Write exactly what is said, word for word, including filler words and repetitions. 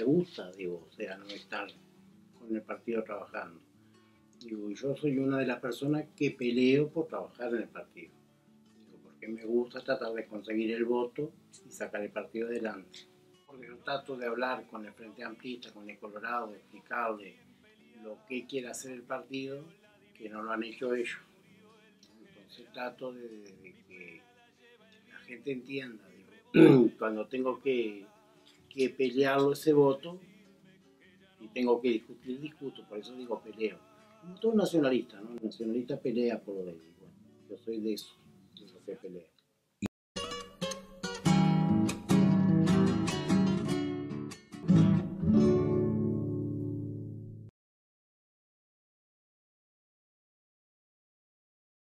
me gusta, digo, o sea, no estar con el partido trabajando. Digo, yo soy una de las personas que peleo por trabajar en el partido. Digo, porque me gusta tratar de conseguir el voto y sacar el partido adelante. Porque yo trato de hablar con el Frente Amplista, con el Colorado, de explicarle lo que quiere hacer el partido, que no lo han hecho ellos. Entonces trato de, de, de que la gente entienda, digo, cuando tengo que, que pelearlo ese voto y tengo que discutir, discuto, por eso digo peleo. Como todo nacionalista, ¿no? El nacionalista pelea por lo de él. Bueno, yo soy de eso, de lo que pelea.